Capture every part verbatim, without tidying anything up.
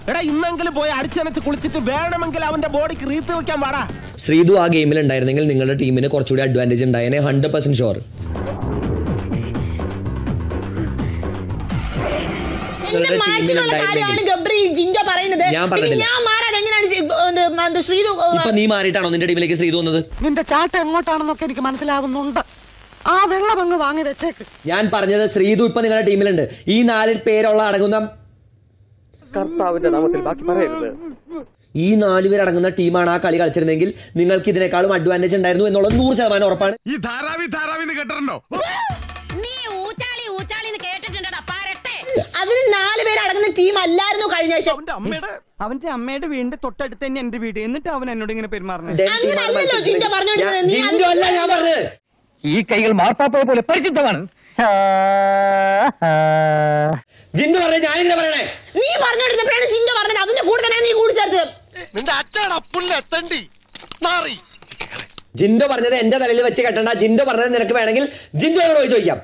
എടാ ഇന്നെങ്കിലും പോയി അടിച്ചനച്ച് കുളിച്ചിട്ട് വേണമെങ്കിൽ അവന്റെ ബോഡിക്ക് റീത്ത് വെക്കാൻ പാടാ. ശ്രീതു ആ ഗെയിമിൽ ഉണ്ടായിരുന്നെങ്കിൽ നിങ്ങളുടെ ടീമിന് കുറച്ചുകൂടി അഡ്വാൻറ്റേജ് ഉണ്ടായേനെ. Hundred percent sure. ഇപ്പൊ നീ മാറിയിട്ടാണോ നിന്റെ ടീമിലേക്ക് ശ്രീതു വന്നത്? നിന്റെ ചാട്ട എങ്ങോട്ടാണെന്നൊക്കെ എനിക്ക് മനസ്സിലാവുന്നുണ്ട്. ആ വെള്ളം അങ്ങ് വാങ്ങി വെച്ചേക്ക്. ഞാൻ പറഞ്ഞത് ശ്രീതു ഇപ്പൊ നിങ്ങളുടെ ടീമിലുണ്ട്. ഈ നാല് പേരുള്ള അടങ്ങുന്ന കർത്താവിന്റെ നാമത്തിൽ ബാക്കി പറയരുത്. ഈ നാലുപേർ അടങ്ങുന്ന ടീമാണ് ആ കളി കളിച്ചിരുന്നെങ്കിൽ നിങ്ങൾക്ക് ഇതിനേക്കാളും അഡ്വാൻറ്റേജ് ഉണ്ടായിരുന്നു എന്നുള്ളത് നൂറ് ശതമാനം ഉറപ്പാണ്. ഈ ധാരാവി ധാരാവിന്ന് കേട്ടിട്ടുണ്ടോ? അതിന് നാല് പേര് അടങ്ങുന്ന ടീം അല്ലായിരുന്നു കഴിഞ്ഞ ആഴ്ച. അവന്റെ അമ്മയുടെ വീടിന്റെ തൊട്ടടുത്ത് തന്നെ എന്റെ വീട്. എന്നിട്ട് അവൻ എന്നോട് ഇങ്ങനെ പെരുമാറുന്നത്. ഈ കൈകൾ മാർപ്പാപ്പയെ പോലെ പരിശുദ്ധമാണ്. ജിന്നു പറഞ്ഞ ഞാനിങ്ങനെ പറയണേ. നീ പറഞ്ഞെടുത്തപ്പോഴാണ് ജിന്നു പറഞ്ഞത്. അതിന്റെ കൂടെ തന്നെ നീ കൂടി ചേർത്ത്. നിന്റെ അച്ഛൻ അപ്പുള്ള എത്തണ്ടി മാറി. ജിൻഡോ പറഞ്ഞത് എന്റെ തലയിൽ വെച്ച് കെട്ടണ്ട. ജിൻഡോ പറഞ്ഞത് നിനക്ക് വേണമെങ്കിൽ ജിൻഡോയോട് പോയി ചോദിക്കാം.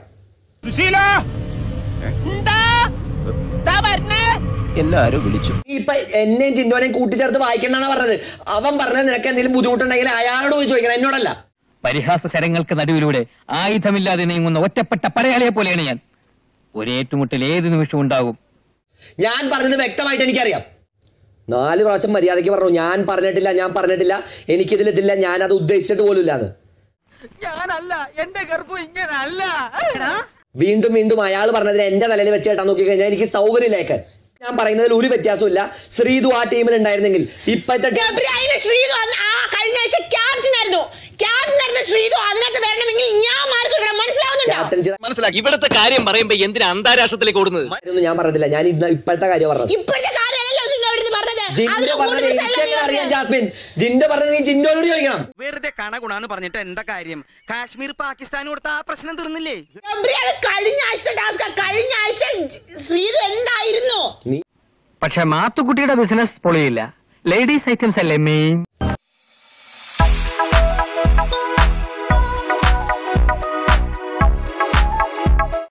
എല്ലാരും വിളിച്ചു. ഇപ്പൊ എന്നെയും ജിൻഡോനെയും കൂട്ടിച്ചേർത്ത് വായിക്കണ്ടെന്നാ പറഞ്ഞത്. അവൻ പറഞ്ഞത് നിനക്ക് എന്തെങ്കിലും ബുദ്ധിമുട്ടുണ്ടെങ്കിൽ അയാളോട് പോയി ചോദിക്കണം, എന്നോടല്ല. പരിഹാസ ശരങ്ങൾക്ക് നടുവിലൂടെ ആയുധമില്ലാതെ നീങ്ങുന്ന ഒറ്റപ്പെട്ട പടയാളിയെ പോലെയാണ് ഞാൻ. ഒരേറ്റുമുട്ടൽ ഏത് നിമിഷവും ഉണ്ടാകും. ഞാൻ പറഞ്ഞത് വ്യക്തമായിട്ട് എനിക്കറിയാം. നാല് പ്രാവശ്യം മര്യാദയ്ക്ക് പറഞ്ഞു. ഞാൻ പറഞ്ഞിട്ടില്ല, ഞാൻ പറഞ്ഞിട്ടില്ല, എനിക്കിതിലെത്തില്ല, ഞാൻ അത് ഉദ്ദേശിച്ചിട്ട് പോലും ഇല്ലാന്ന്. ഞാനല്ല, എന്റെ ഗർഭം ഇങ്ങനല്ല. വീണ്ടും വീണ്ടും അയാൾ പറഞ്ഞതിന് എന്റെ തലയിൽ വെച്ച് കേട്ടാൻ നോക്കി കഴിഞ്ഞാൽ എനിക്ക് സൗകര്യമില്ലേക്കാൻ. ഞാൻ പറയുന്നതിൽ ഒരു വ്യത്യാസവും ഇല്ല. ശ്രീതു ആ ടീമിൽ ഉണ്ടായിരുന്നെങ്കിൽ ഇപ്പോഴത്തെ മനസ്സിലാക്കി. ഇവിടുത്തെ കാര്യം പറയുമ്പോ എന്തിനാ അന്താരാഷ്ട്രത്തിലേക്ക് ഓടുന്നത്? ഞാൻ പറഞ്ഞിട്ടില്ല, ഞാൻ ഇപ്പോഴത്തെ കാര്യം പറഞ്ഞത്. ജിൻഡോ പറഞ്ഞത് നീ ജിൻഡോയോട് ചോദിക്കണം. വെറുതെ കണഗുണാന്ന് പറഞ്ഞിട്ട് എന്താ കാര്യം? കാശ്മീർ പാകിസ്ഥാൻ കൊടുത്ത ആ പ്രശ്നം തീർന്നില്ലേ? കഴിഞ്ഞ ആഴ്ച ടാസ്ക് കഴിഞ്ഞ ആഴ്ച ശ്രീതു എന്തായിരുന്നു? പക്ഷെ മാത്തുക്കുട്ടിയുടെ ബിസിനസ് പൊളിയില്ല. ലേഡീസ് ഐറ്റംസ് അല്ലേ മെയിൻ.